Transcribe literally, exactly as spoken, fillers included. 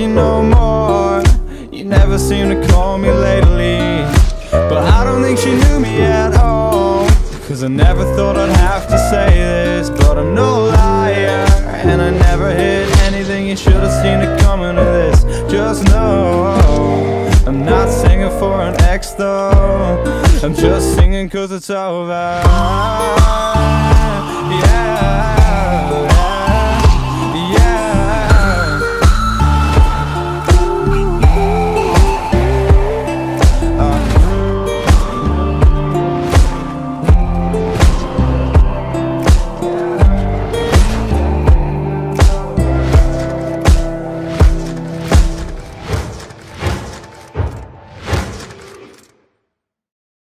you no more. You never seem to call me lately, but I don't think she knew me at all. Cause I never thought I'd have to say this, but I'm no liar, and I never hid anything. You should have seen it coming to this. Just know I'm not singing for an ex though, I'm just singing cause it's over.